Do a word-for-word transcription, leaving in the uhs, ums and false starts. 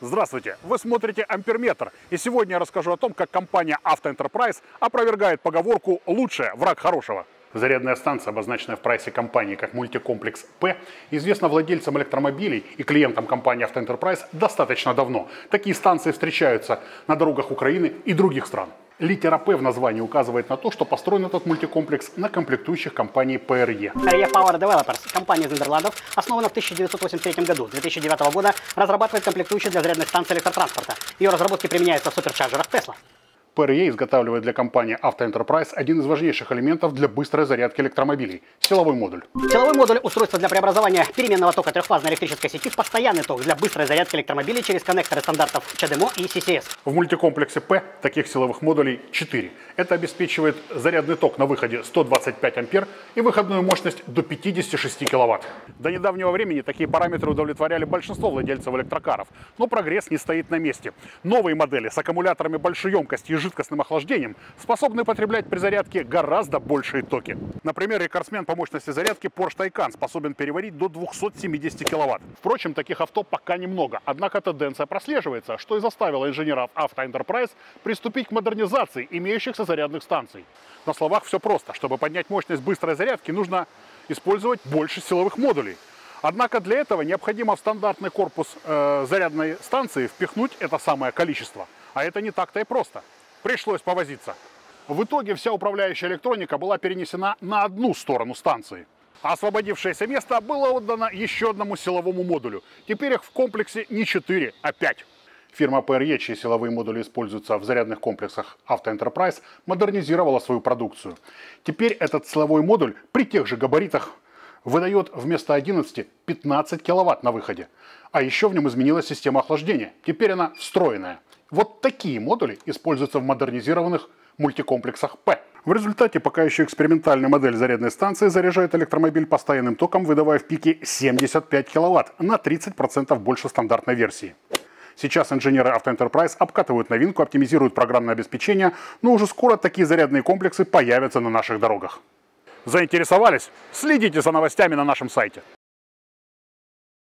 Здравствуйте! Вы смотрите Амперметр, и сегодня я расскажу о том, как компания Автоэнтерпрайз опровергает поговорку «лучшее – враг хорошего». Зарядная станция, обозначенная в прайсе компании как мультикомплекс П, известна владельцам электромобилей и клиентам компании Автоэнтерпрайз достаточно давно. Такие станции встречаются на дорогах Украины и других стран. Литера П в названии указывает на то, что построен этот мультикомплекс на комплектующих компании П Р Е. П Р Е Power Developers, компания из Нидерландов, основана в тысяча девятьсот восемьдесят третьем году. С две тысячи девятого года разрабатывает комплектующие для зарядных станций электротранспорта. Ее разработки применяются в суперчарджерах Tesla. П Р Е изготавливает для компании Автоэнтерпрайз один из важнейших элементов для быстрой зарядки электромобилей – силовой модуль. Силовой модуль – устройство для преобразования переменного тока трехфазной электрической сети в постоянный ток для быстрой зарядки электромобилей через коннекторы стандартов Ч Д М О и С С С. В мультикомплексе П таких силовых модулей четыре. Это обеспечивает зарядный ток на выходе сто двадцать пять ампер и выходную мощность до пятидесяти шести киловатт. До недавнего времени такие параметры удовлетворяли большинство владельцев электрокаров, но прогресс не стоит на месте. Новые модели с аккумуляторами большой емкости и жидкостным охлаждением способны потреблять при зарядке гораздо большие токи. Например, рекордсмен по мощности зарядки Porsche Taycan способен переварить до двухсот семидесяти киловатт. Впрочем, таких авто пока немного, однако тенденция прослеживается, что и заставило инженеров Автоэнтерпрайз приступить к модернизации имеющихся зарядных станций. На словах все просто. Чтобы поднять мощность быстрой зарядки, нужно использовать больше силовых модулей. Однако для этого необходимо в стандартный корпус э, зарядной станции впихнуть это самое количество. А это не так-то и просто. Пришлось повозиться. В итоге вся управляющая электроника была перенесена на одну сторону станции. А освободившееся место было отдано еще одному силовому модулю. Теперь их в комплексе не четыре, а пять. Фирма П Р Е, чьи силовые модули используются в зарядных комплексах Автоэнтерпрайз, модернизировала свою продукцию. Теперь этот силовой модуль при тех же габаритах выдает вместо одиннадцати пятнадцать киловатт на выходе. А еще в нем изменилась система охлаждения. Теперь она встроенная. Вот такие модули используются в модернизированных мультикомплексах П. В результате пока еще экспериментальная модель зарядной станции заряжает электромобиль постоянным током, выдавая в пике семьдесят пять киловатт, на тридцать процентов больше стандартной версии. Сейчас инженеры Автоэнтерпрайз обкатывают новинку, оптимизируют программное обеспечение, но уже скоро такие зарядные комплексы появятся на наших дорогах. Заинтересовались? Следите за новостями на нашем сайте.